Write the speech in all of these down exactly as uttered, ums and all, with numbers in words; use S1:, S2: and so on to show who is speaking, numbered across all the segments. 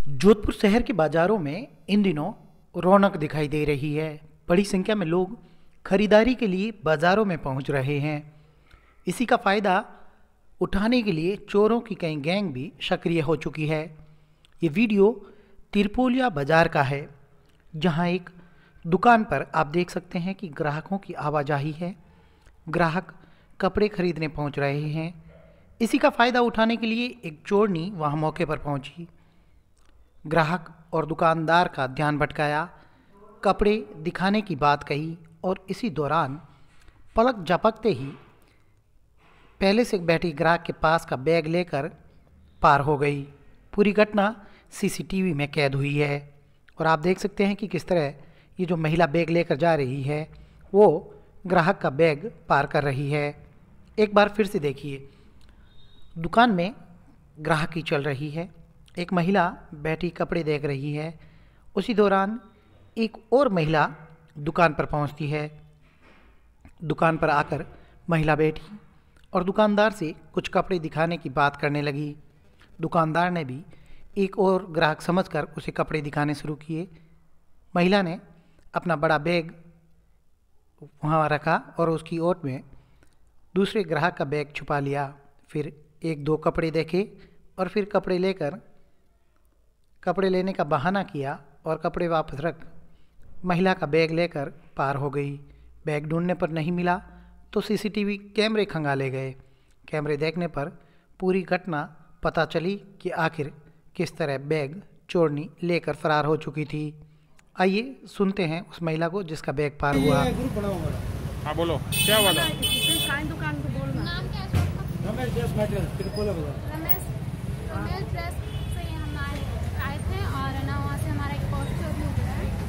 S1: जोधपुर शहर के बाजारों में इन दिनों रौनक दिखाई दे रही है। बड़ी संख्या में लोग खरीदारी के लिए बाजारों में पहुंच रहे हैं। इसी का फ़ायदा उठाने के लिए चोरों की कई गैंग भी सक्रिय हो चुकी है। ये वीडियो तिरपोलिया बाजार का है, जहां एक दुकान पर आप देख सकते हैं कि ग्राहकों की आवाजाही है। ग्राहक कपड़े खरीदने पहुंच रहे हैं। इसी का फ़ायदा उठाने के लिए एक चोरनी वहां मौके पर पहुंची, ग्राहक और दुकानदार का ध्यान भटकाया, कपड़े दिखाने की बात कही और इसी दौरान पलक झपकते ही पहले से बैठी ग्राहक के पास का बैग लेकर पार हो गई। पूरी घटना सीसीटीवी में कैद हुई है और आप देख सकते हैं कि किस तरह ये जो महिला बैग लेकर जा रही है वो ग्राहक का बैग पार कर रही है। एक बार फिर से देखिए, दुकान में ग्राहकी चल रही है, एक महिला बैठी कपड़े देख रही है। उसी दौरान एक और महिला दुकान पर पहुंचती है। दुकान पर आकर महिला बैठी और दुकानदार से कुछ कपड़े दिखाने की बात करने लगी। दुकानदार ने भी एक और ग्राहक समझकर उसे कपड़े दिखाने शुरू किए। महिला ने अपना बड़ा बैग वहाँ रखा और उसकी ओट में दूसरे ग्राहक का बैग छुपा लिया। फिर एक दो कपड़े देखे और फिर कपड़े लेकर कपड़े लेने का बहाना किया और कपड़े वापस रख महिला का बैग लेकर पार हो गई। बैग ढूंढने पर नहीं मिला तो सीसीटीवी कैमरे खंगाले गए। कैमरे देखने पर पूरी घटना पता चली कि आखिर किस तरह बैग चोरनी लेकर फरार हो चुकी थी। आइए सुनते हैं उस महिला को जिसका बैग पार हुआ।
S2: हाँ बोलो, क्या हुआ था?
S3: दुकान को बोलना। नाम क्या है? रमेश ड्रेस मटेरियल, तिरपोला बाजार। रमेश रमेश ड्रेस से हम आए आए थे और ना वहाँ से हमारा एक पर्स चोरी हो गया है।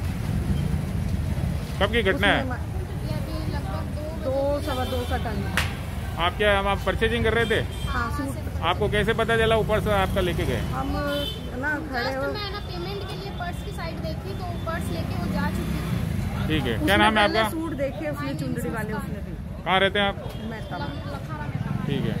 S2: कब की घटना है?
S3: ये अभी लगभग दो दो सवा दो का टाइम है।
S2: आप क्या हम आप परचेजिंग कर रहे थे?
S3: हाँ, सूट।
S2: आपको कैसे पता चला ऊपर से आपका लेके गए?
S3: हम ना खड़े हो, मैं ना पेमेंट के लिए पर्स की साइड देखी तो पर्स लेके वो जा चुकी थी।
S2: ठीक है, क्या नाम है आपका?
S4: सूट देखे उसने, चुंदड़ी वाले उसने भी।
S2: कहाँ रहते हैं आप?
S3: लखारा में।
S2: ठीक है।